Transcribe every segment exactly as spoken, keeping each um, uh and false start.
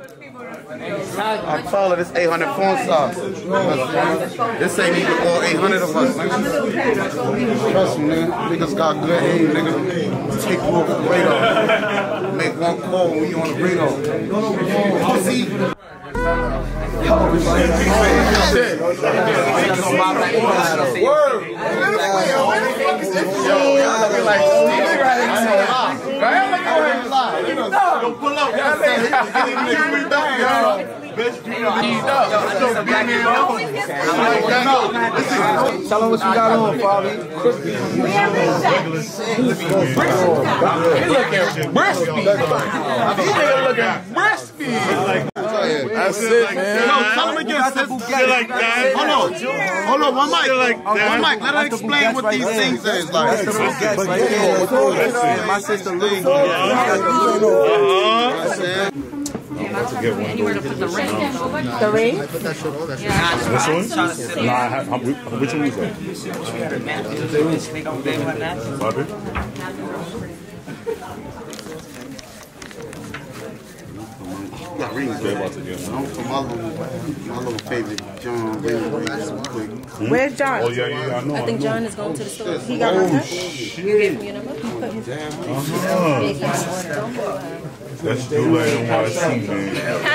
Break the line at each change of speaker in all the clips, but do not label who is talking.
I call it this eight hundred phone sauce. This ain't even all eight hundred of us, nigga. Trust me, nigga. Niggas got good aim, nigga. Take you off the radar. Make one call when you on the radar. Pussy. Shit. Word. Yo, y'all looking like Steve right now. Don't pull up. Bitch, you know, tell them what you got on, Fabi. He looking crispy. He looking crispy. That's it, man. Yo, tell him again, sis. Like that. Hold on. Hold on, one mic. Like one mic. Let her explain what these things is like. That's the baguettes right there. My sister Lou. Uh-huh.
Anywhere to put the ring.
The ring?
Yeah.
This one? Nah, I have, which one is that? Bobby?
Got rings, baby. I'm from my little, my little favorite John.
Where's John?
Oh, yeah, yeah, I know.
I think John is going to the store.
He got my cut?
You gave me your number? You put his
Uh-huh.
big ass order. Don't put it.
That's the way I want to see, man.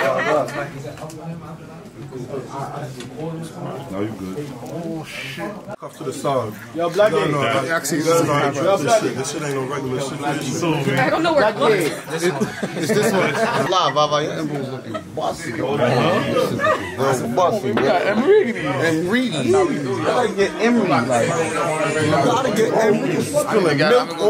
No, you good.
Oh, shit. Cuff to the side.
Yo, Black
No, no, I actually does not have this shit. This shit ain't no regular shit. This so,
I don't know where it was.
It's this one. Live, Baba. Your elbows looking bossy. That's bossy. We got Emreedy. Emreedy. I gotta get Emery. Like, you gotta get Emery. Feel like milk or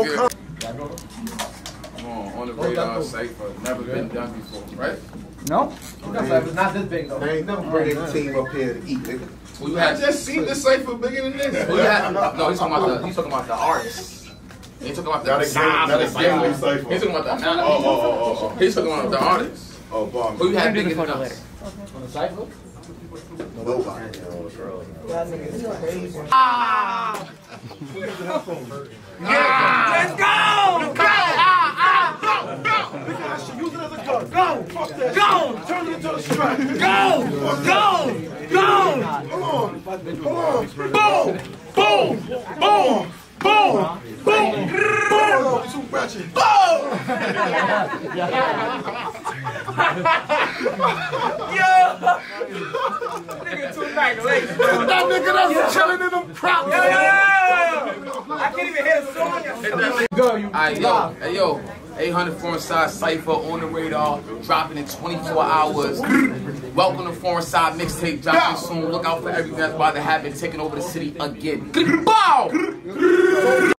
On the radar site, but never been done before, right?
No? It's not this big though.
I ain't never bring a team up here to eat, nigga.
Well, you had just seen the cipher bigger than this. Well, you had, no, he's talking about the he's talking about the artists. He's talking about the
Not a game- not a gambling cipher.
He's talking about the
Oh, oh, oh, oh.
He's talking about the artists.
Oh, bomb.
Who you had bigger than us?
On the cycle?
Nobody.
Ah!
Yeah!
Let's go! Go! Ah, ah, go! Go! Use it as a gun. Go! Fuck that. Go! Turn it into a strike. Go! Go! Go! Hold on. Hold on. Boom! Boom! Boom! Boom! Boom! Boom! Too ratchet. Boom! Yo! Nigga too nice. That nigga that's chilling in them props. Yo, yo, yo! I can't even hear the song. Go, you.
Alright, yo, hey, yo. eight hundred Foreign Side Cypher on the radar, dropping in twenty-four hours. Welcome to Foreign Side Mixtape, dropping soon. Look out for everything that's about to happen, taking over the city again. Bow!